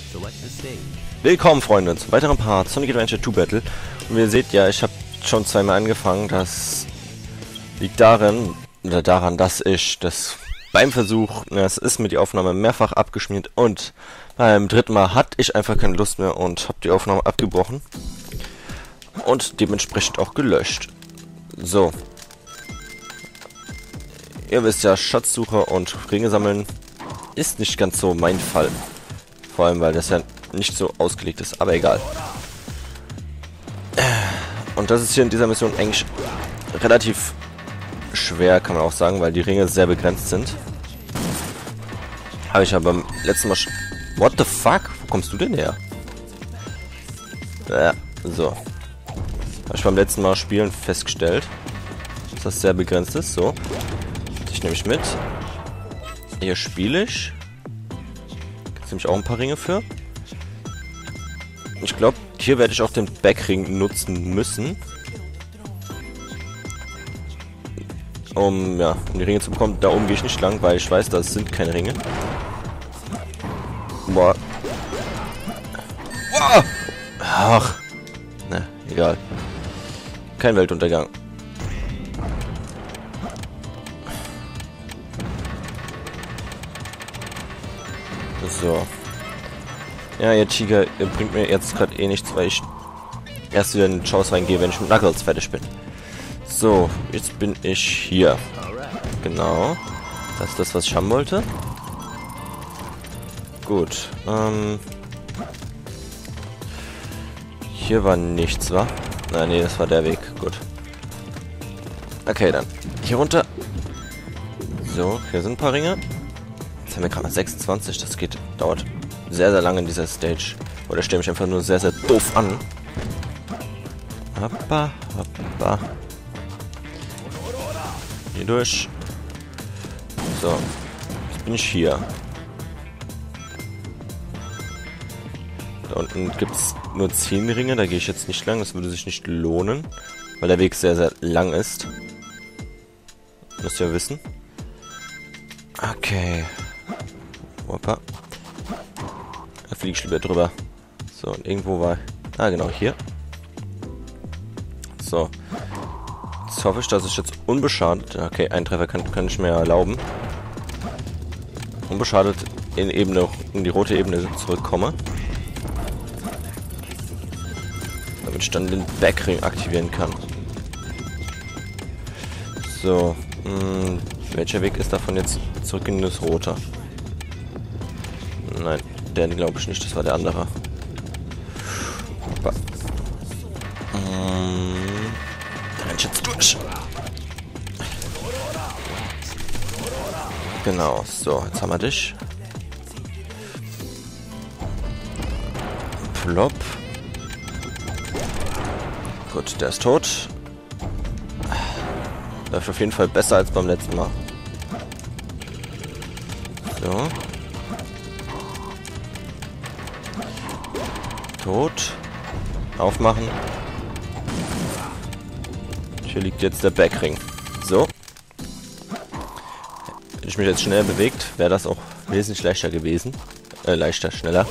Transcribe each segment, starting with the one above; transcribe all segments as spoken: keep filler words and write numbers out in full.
Willkommen, Freunde, zum weiteren Part Sonic Adventure zwei Battle. Und wie ihr seht, ja, ich habe schon zweimal angefangen. Das liegt darin, oder daran, dass ich das beim Versuch, es ist mit die Aufnahme mehrfach abgeschmiert und beim dritten Mal hatte ich einfach keine Lust mehr und habe die Aufnahme abgebrochen und dementsprechend auch gelöscht. So. Ihr wisst ja, Schatzsuche und Ringe sammeln ist nicht ganz so mein Fall. Vor allem, weil das ja nicht so ausgelegt ist, aber egal. Und das ist hier in dieser Mission eigentlich relativ schwer, kann man auch sagen, weil die Ringe sehr begrenzt sind. Habe ich aber beim letzten Mal... What the fuck? Wo kommst du denn her? Ja, so. Habe ich beim letzten Mal spielen festgestellt, dass das sehr begrenzt ist. So. Ich nehme ich mit. Hier spiele ich. Gibt es nämlich auch ein paar Ringe für. Ich glaube, hier werde ich auch den Backring nutzen müssen. Um, ja, um die Ringe zu bekommen. Da oben gehe ich nicht lang, weil ich weiß, das sind keine Ringe. Boah. Wow. Ach. Na, egal. Kein Weltuntergang. So. Ja, ihr Tiger, ihr bringt mir jetzt gerade eh nichts, weil ich erst wieder in den Chaos reingehe, wenn ich mit Knuckles fertig bin. So, jetzt bin ich hier. Genau. Das ist das, was ich haben wollte. Gut. Ähm. Hier war nichts, wa? Nein, nee, das war der Weg. Gut. Okay, dann. Hier runter. So, hier sind ein paar Ringe. Jetzt haben wir gerade mal sechsundzwanzig. Das geht, dauert sehr, sehr lange in dieser Stage. Oder stelle mich einfach nur sehr, sehr doof an. Hoppa, hoppa. Hier durch. So. Jetzt bin ich hier. Da unten gibt es nur zehn Ringe. Da gehe ich jetzt nicht lang. Das würde sich nicht lohnen. Weil der Weg sehr, sehr lang ist. Müsst ihr wissen. Okay. Hoppa. Da fliege ich lieber drüber. So, und irgendwo war... Ah, genau, hier. So. Jetzt hoffe ich, dass ich jetzt unbeschadet... Okay, einen Treffer kann, kann ich mir erlauben. Unbeschadet in, Ebene, in die rote Ebene zurückkomme. Damit ich dann den Backring aktivieren kann. So. Mh, welcher Weg ist davon jetzt zurück in das Rote? Nein, der glaube ich nicht. Das war der andere. Hoppa. Hm, da renn ich jetzt durch. Genau, so, jetzt haben wir dich. Plop. Gut, der ist tot. Läuft auf jeden Fall besser als beim letzten Mal. So. Tot. Aufmachen. Hier liegt jetzt der Backring. So. Hätte ich mich jetzt schnell bewegt, wäre das auch wesentlich leichter gewesen. Äh, leichter, schneller.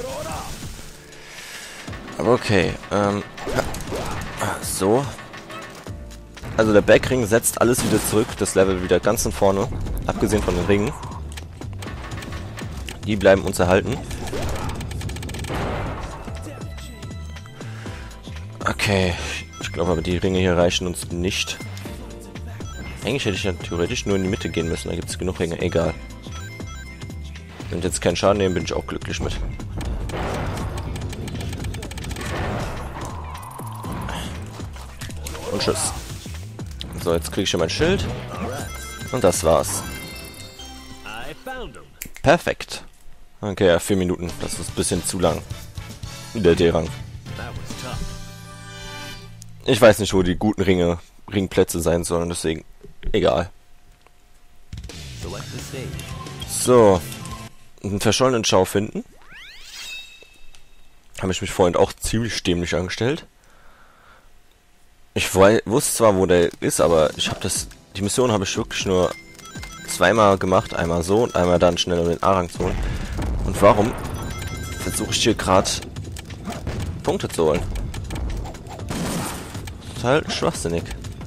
Aber okay. Ähm. So. Also der Backring setzt alles wieder zurück. Das Level wieder ganz von vorne. Abgesehen von den Ringen. Die bleiben uns erhalten. Okay, ich glaube aber die Ringe hier reichen uns nicht. Eigentlich hätte ich ja theoretisch nur in die Mitte gehen müssen, da gibt es genug Ringe, egal. Wenn jetzt keinen Schaden nehmen, bin ich auch glücklich mit. Und tschüss. So, jetzt kriege ich schon mein Schild. Und das war's. Perfekt. Okay, ja, vier Minuten, das ist ein bisschen zu lang. Der D-Rang. Ich weiß nicht, wo die guten Ringe, Ringplätze sein sollen, deswegen egal. So, einen verschollenen Schau finden. Habe ich mich vorhin auch ziemlich dämlich angestellt. Ich wusste zwar, wo der ist, aber ich habe das, die Mission habe ich wirklich nur zweimal gemacht, einmal so und einmal dann schnell um den A-Rang zu holen. Und warum versuche ich hier gerade Punkte zu holen. Total schwachsinnig.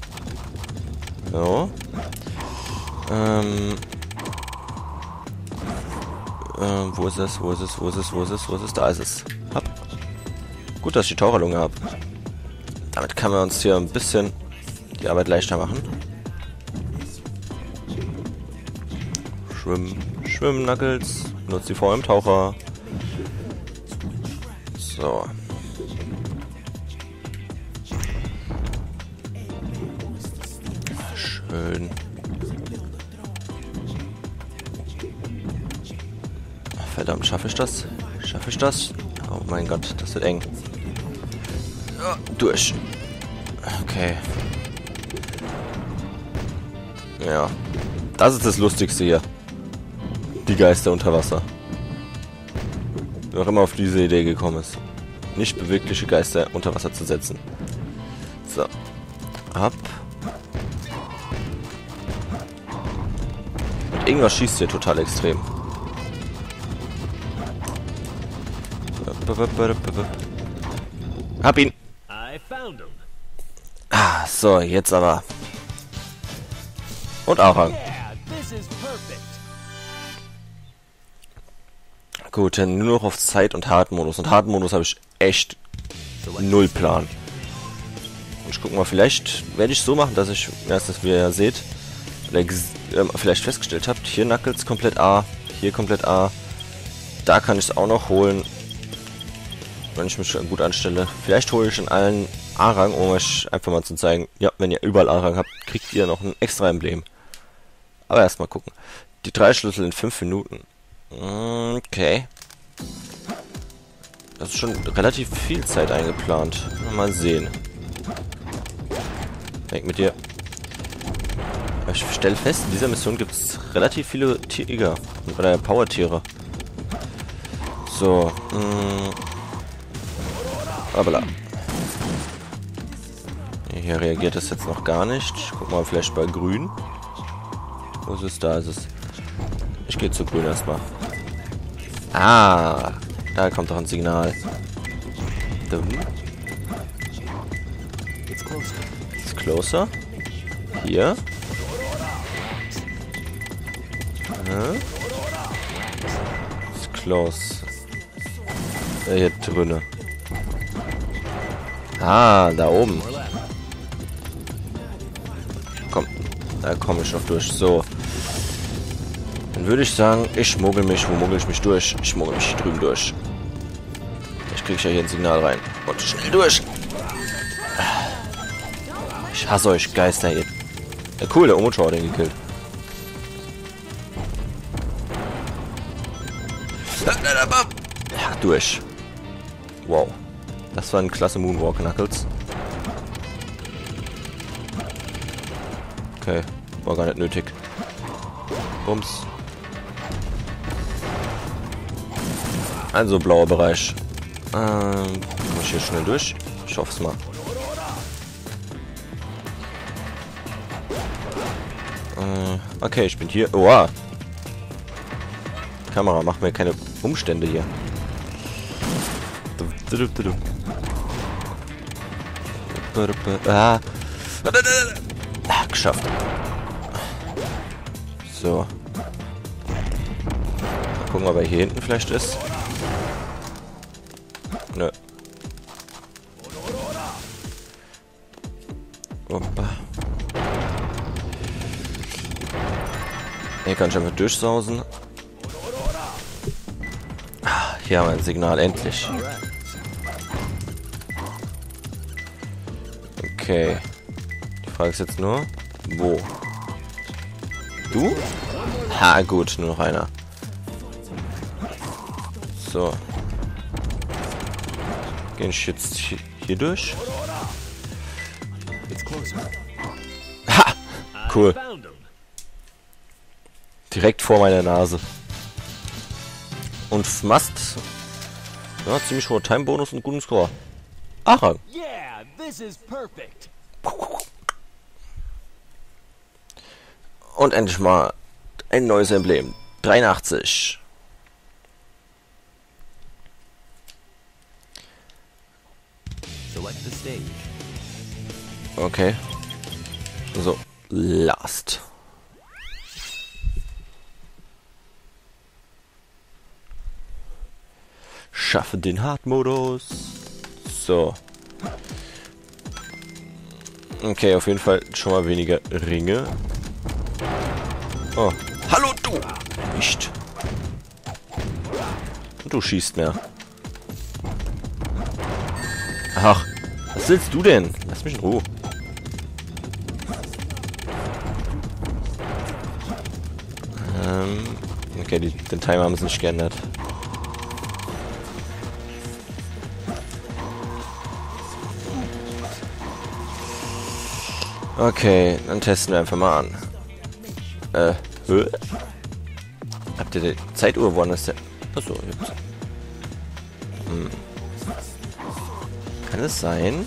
So. Ähm. Ähm, wo ist es? Wo ist es? Wo ist es? Wo ist es? Wo ist es? Da ist es. Hab. Gut, dass ich die Taucherlunge habe. Damit kann man uns hier ein bisschen die Arbeit leichter machen. Schwimmen. Schwimmen, Knuckles. Nutzt die vor im Taucher. So. Schön. Verdammt, schaffe ich das? Schaffe ich das? Oh mein Gott, das wird eng. Ja, durch. Okay. Ja. Das ist das Lustigste hier. Die Geister unter Wasser. Wer auch immer auf diese Idee gekommen ist. Nicht bewegliche Geister unter Wasser zu setzen. So. Ab. Und irgendwas schießt hier total extrem. Hab ihn. Ah, so, jetzt aber. Und Arang. Gut, dann nur noch auf Zeit- und Hard-Modus. Und Hard-Modus habe ich echt null Plan. Und ich guck mal, vielleicht werde ich so machen, dass ich, erstens, wie ihr ja seht, vielleicht festgestellt habt, hier Knuckles komplett A, hier komplett A. Da kann ich es auch noch holen, wenn ich mich gut anstelle. Vielleicht hole ich in allen A-Rang, um euch einfach mal zu zeigen, ja, wenn ihr überall A-Rang habt, kriegt ihr noch ein extra Emblem. Aber erstmal gucken. Die drei Schlüssel in fünf Minuten. Okay. Das ist schon relativ viel Zeit eingeplant. Mal sehen. Weg mit dir. Aber ich stelle fest, in dieser Mission gibt es relativ viele Tiger. Oder Power-Tiere. So. Mh. Aber hier reagiert es jetzt noch gar nicht. Ich guck mal, vielleicht bei grün. Wo ist es? Da ist es. Ich gehe zu grün erstmal. Ah, da kommt doch ein Signal. It's closer. Hier. Ja. It's close. Äh, hier drinnen. Ah, da oben. Komm, da komme ich noch durch. So. Dann würde ich sagen, ich schmuggel mich. Wo muggel ich mich durch? Ich schmuggel mich hier drüben durch. Ich kriege ja hier ein Signal rein. Und schnell durch. Ich hasse euch, Geister hier. Ja, cool, der Omocho hat den gekillt. Ja, durch. Wow. Das war ein klasse Moonwalk, Knuckles. Okay, war gar nicht nötig. Bums. Also blauer Bereich. Ähm, muss ich hier schnell durch? Ich hoffe es mal. Äh, okay, ich bin hier. Oha. Kamera, macht mir keine Umstände hier. Ah. Ah, geschafft. So. Mal gucken, ob er hier hinten vielleicht ist. Nö. Opa. Hier kann ich einfach durchsausen. Ah, hier haben wir ein Signal, endlich. Okay. Die Frage ist jetzt nur, wo? Du? Ha, gut, nur noch einer. So. Gehen ich jetzt hier durch? Ha! Cool. Direkt vor meiner Nase. Und Mast. Ja, ziemlich hoher Time-Bonus und guten Score. Arang. Yeah, this is perfect. Und endlich mal ein neues Emblem. dreiundachtzig. select the stage. Okay. So, last. Schaffe den Hard-Modus. So. Okay, auf jeden Fall schon mal weniger Ringe. Oh. Hallo, du! Nicht. Und du schießt mehr. Ach, was willst du denn? Lass mich in Ruhe. Ähm, okay, die, den Timer haben sie nicht geändert. Okay, dann testen wir einfach mal an. Äh, hä? Habt ihr die Zeituhr? Woran ist der? Achso, jetzt. Hm. Kann es sein?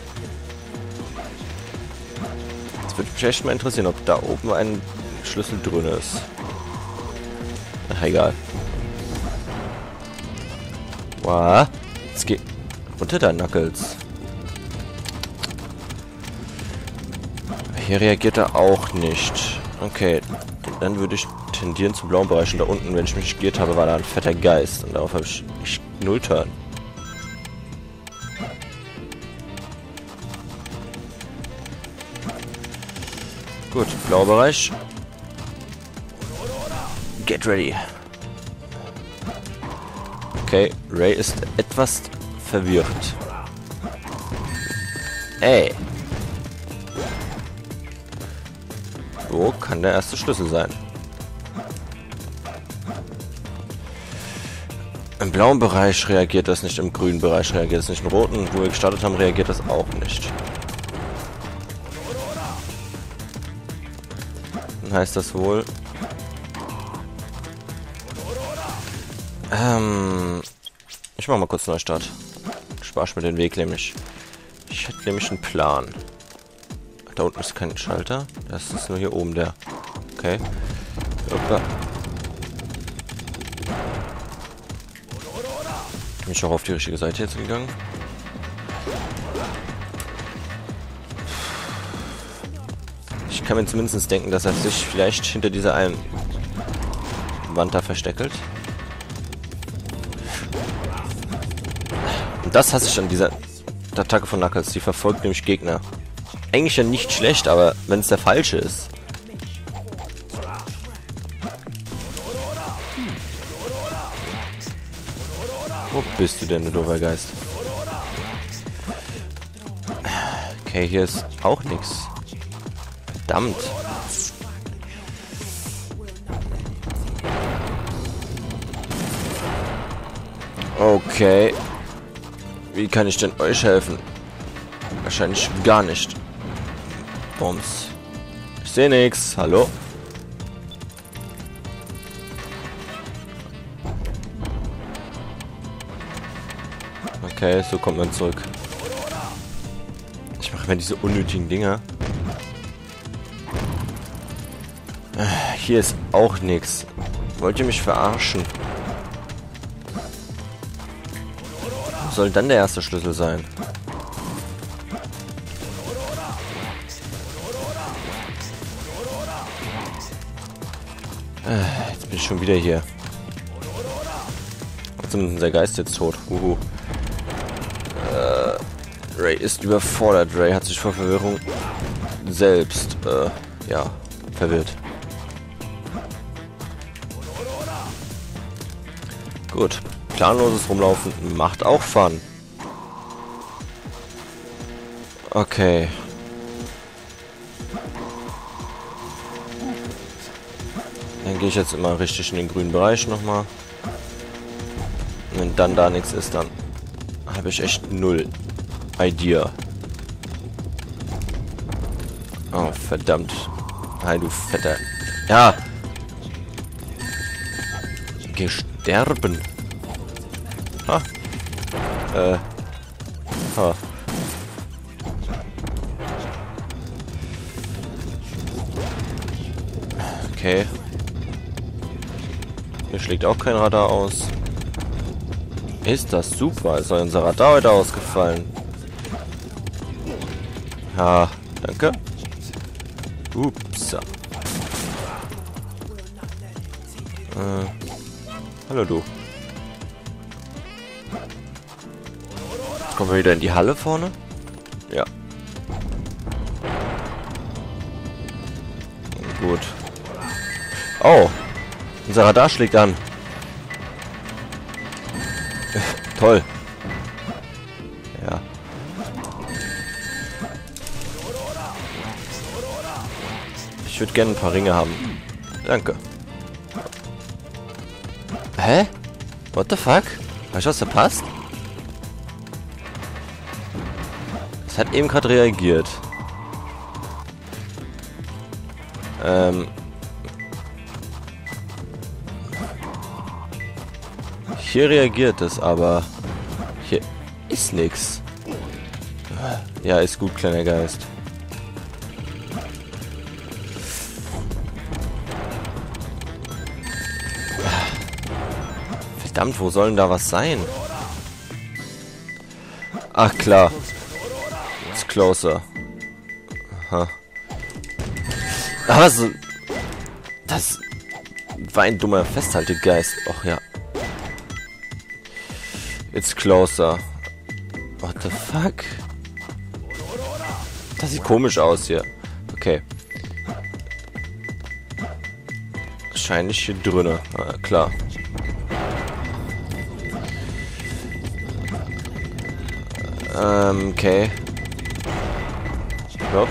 Das würde mich echt mal interessieren, ob da oben ein Schlüssel drin ist. Ach, egal. Wow. Jetzt geht runter da, Knuckles. Hier reagiert er auch nicht. Okay, dann würde ich tendieren zum blauen Bereich. Und da unten, wenn ich mich geirrt habe, war da ein fetter Geist. Und darauf habe ich, ich null Turn. Gut, blauer Bereich. Get ready. Okay, Ray ist etwas verwirrt. Ey. Wo kann der erste Schlüssel sein? Im blauen Bereich reagiert das nicht, im grünen Bereich reagiert es nicht, im roten, wo wir gestartet haben, reagiert das auch nicht. Dann heißt das wohl... Ähm... Ich mach mal kurz Neustart. Spar ich mir den Weg nämlich. Ich hätte nämlich einen Plan. Da unten ist kein Schalter. Das ist nur hier oben der. Okay. Opa. Bin ich auch auf die richtige Seite jetzt gegangen? Ich kann mir zumindest denken, dass er sich vielleicht hinter dieser einen Wand da versteckelt. Und das hasse ich an dieser Attacke von Knuckles. Die verfolgt nämlich Gegner. Eigentlich ja nicht schlecht, aber wenn es der falsche ist. Wo bist du denn, du doofer Geist? Okay, hier ist auch nichts. Verdammt. Okay. Wie kann ich denn euch helfen? Wahrscheinlich gar nicht. Bums. Ich sehe nichts. Hallo? Okay, so kommt man zurück. Ich mache mir diese unnötigen Dinger. Hier ist auch nichts. Wollt ihr mich verarschen? Wo soll dann der erste Schlüssel sein? Jetzt bin ich schon wieder hier. Zumindest ist der Geist jetzt tot. Uhu. Äh, Ray ist überfordert. Ray hat sich vor Verwirrung selbst, äh, ja, verwirrt. Gut. Planloses Rumlaufen macht auch Fun. Okay. Dann gehe ich jetzt immer richtig in den grünen Bereich nochmal. Und wenn dann da nichts ist, dann habe ich echt null Idea. Oh, verdammt. Hi, du fetter... Ja! Geh sterben. Ha. Äh. Ha. Okay. Hier schlägt auch kein Radar aus. Ist das super? Ist unser Radar heute ausgefallen? Ja, danke. Ups. Äh, hallo du. Kommen wir wieder in die Halle vorne? Ja. Gut. Oh. Unser Radar schlägt an. Toll. Ja. Ich würde gerne ein paar Ringe haben. Danke. Hä? What the fuck? Hab ich was verpasst? Es hat eben gerade reagiert. Ähm. Hier reagiert es, aber hier ist nix. Ja, ist gut, kleiner Geist. Verdammt, wo soll denn da was sein? Ach klar. It's closer. Aha. Aber so. Das war ein dummer Festhaltegeist. Och ja. It's closer. What the fuck? Das sieht komisch aus hier. Okay. Wahrscheinlich hier drinnen. Ah, klar. Ähm, okay. So.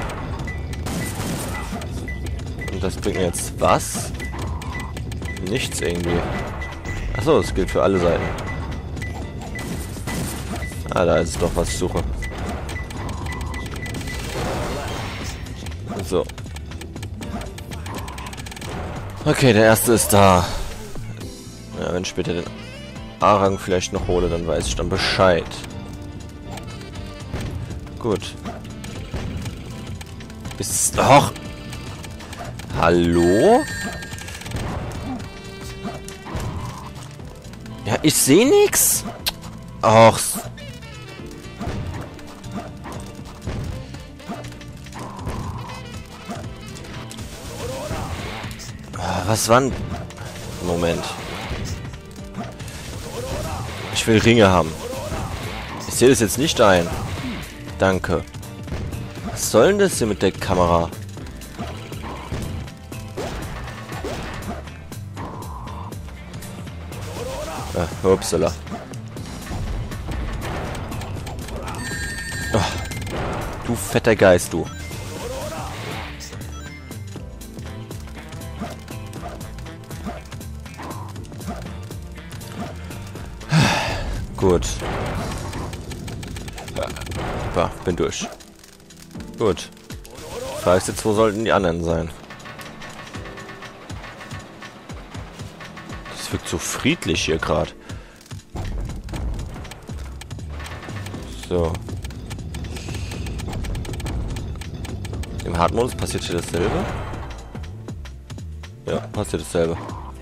Und das bringt mir jetzt was? Nichts irgendwie. Achso, das gilt für alle Seiten. Ah, da ist doch was ich suche. So. Okay, der erste ist da. Ja, wenn ich später den A-Rang vielleicht noch hole, dann weiß ich dann Bescheid. Gut. Ist doch. Hallo? Ja, ich sehe nichts. Ach. Was war denn? Moment. Ich will Ringe haben. Ich sehe das jetzt nicht ein. Danke. Was soll denn das hier mit der Kamera? Ah, upsala. Oh, du fetter Geist, du. Gut. Ja, bin durch. Gut. Ich weiß jetzt, wo sollten die anderen sein? Das wirkt so friedlich hier gerade. So. Im Hard-Modus passiert hier dasselbe? Ja, passiert dasselbe.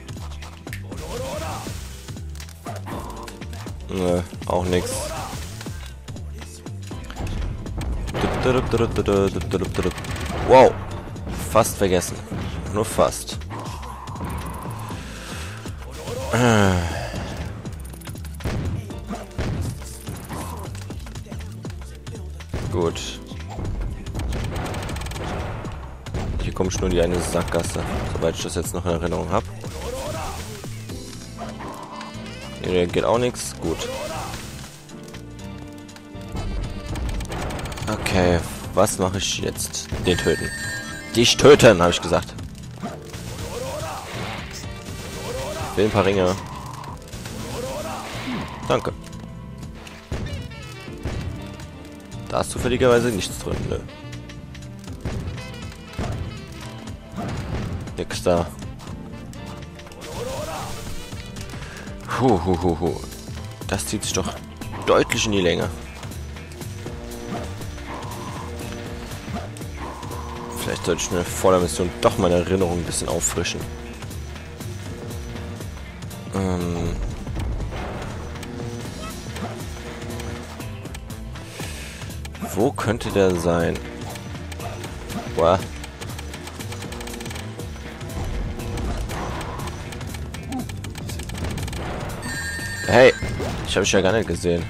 Nö, auch nix. Wow. Fast vergessen. Nur fast. Gut. Hier kommt schon nur die eine Sackgasse, soweit ich das jetzt noch in Erinnerung habe. Hier reagiert auch nichts. Gut. Okay, was mache ich jetzt? Den töten. Dich töten, habe ich gesagt. Ich will ein paar Ringe. Danke. Da ist zufälligerweise nichts drin, ne? Nix da. Huh, huh, huh, huh. Das zieht sich doch deutlich in die Länge. Vielleicht sollte ich mir vor der Mission doch meine Erinnerung ein bisschen auffrischen. Ähm Wo könnte der sein? Boah. Hey, ich habe dich ja gar nicht gesehen.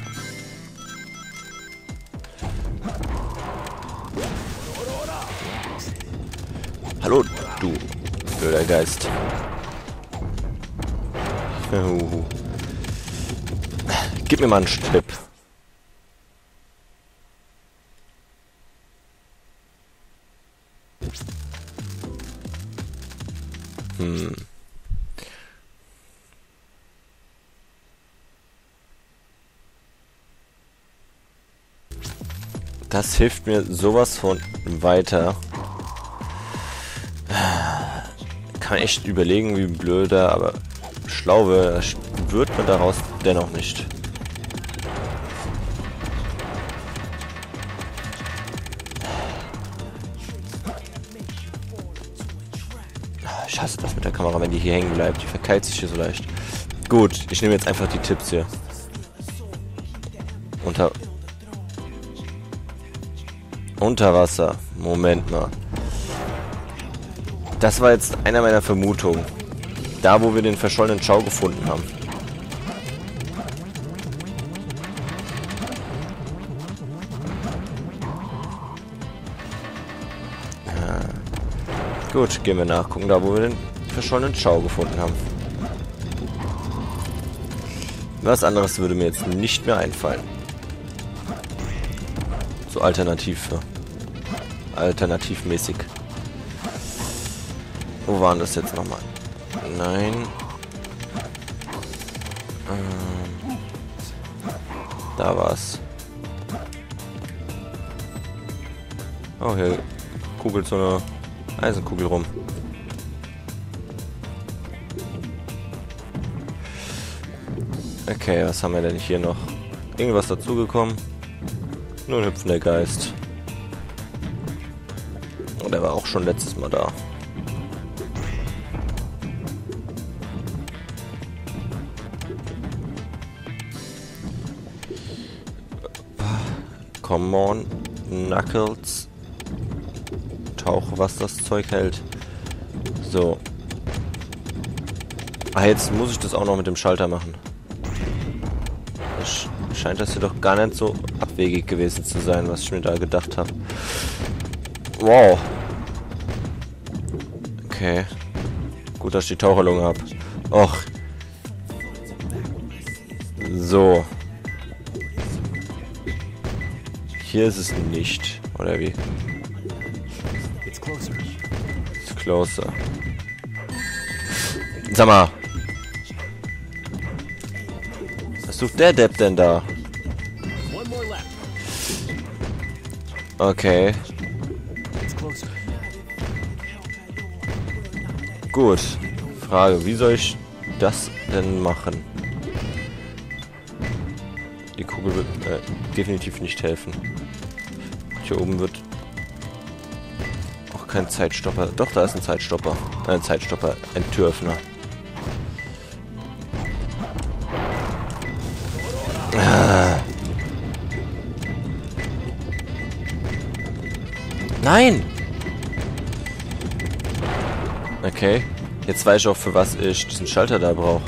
Hallo, du blöder Geist. Uh. Gib mir mal einen Tipp. Hm. Das hilft mir sowas von weiter. Kann echt überlegen, wie blöder, aber schlau wird man daraus dennoch nicht. Ich hasse das mit der Kamera, wenn die hier hängen bleibt. Die verkeilt sich hier so leicht. Gut, ich nehme jetzt einfach die Tipps hier. Unter... Unter Wasser. Moment mal. Das war jetzt einer meiner Vermutungen. Da, wo wir den verschollenen Chao gefunden haben. Ja. Gut, gehen wir nachgucken, da, wo wir den verschollenen Chao gefunden haben. Was anderes würde mir jetzt nicht mehr einfallen. So alternativ. Alternativmäßig. Wo waren das jetzt nochmal? Nein. Ähm, da war's. Oh, hier kugelt so eine Eisenkugel rum. Okay, was haben wir denn hier noch? Irgendwas dazugekommen? Nur ein hüpfender Geist. Und der war auch schon letztes Mal da. Come on, Knuckles. Tauche, was das Zeug hält. So. Ah, jetzt muss ich das auch noch mit dem Schalter machen. Das scheint das hier doch gar nicht so abwegig gewesen zu sein, was ich mir da gedacht habe. Wow. Okay. Gut, dass ich die Taucherlunge habe. Och. So. Hier ist es nicht. Oder wie? It's closer. It's closer. Sag mal. Was sucht der Depp denn da? Okay. Gut. Frage, wie soll ich das denn machen? Die Kugel wird äh, definitiv nicht helfen. Hier oben wird auch kein Zeitstopper. Doch, da ist ein Zeitstopper. Äh, ein Zeitstopper. Ein Türöffner. Ah. Nein! Okay. Jetzt weiß ich auch, für was ich diesen Schalter da brauche.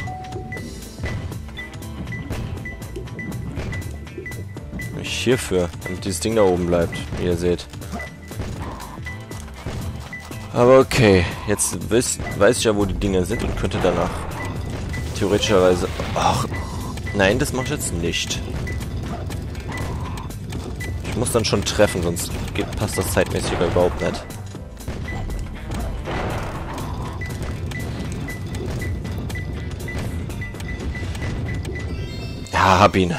Hierfür, damit dieses Ding da oben bleibt, wie ihr seht. Aber okay, jetzt wisst, weiß ich ja, wo die Dinge sind und könnte danach theoretischerweise... Ach, nein, das mache ich jetzt nicht. Ich muss dann schon treffen, sonst geht, passt das zeitmäßig überhaupt nicht. Ja, hab ihn.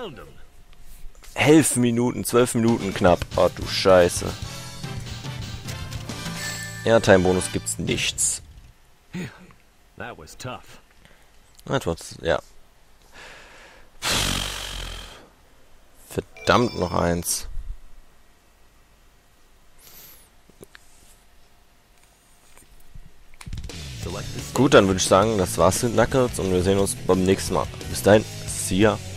Elf Minuten, zwölf Minuten knapp. Oh, du Scheiße. Airtime-Bonus gibt's nichts. That was tough. Etwas, ja. Verdammt, noch eins. Gut, dann würde ich sagen, das war's mit Knuckles und wir sehen uns beim nächsten Mal. Bis dahin, see ya.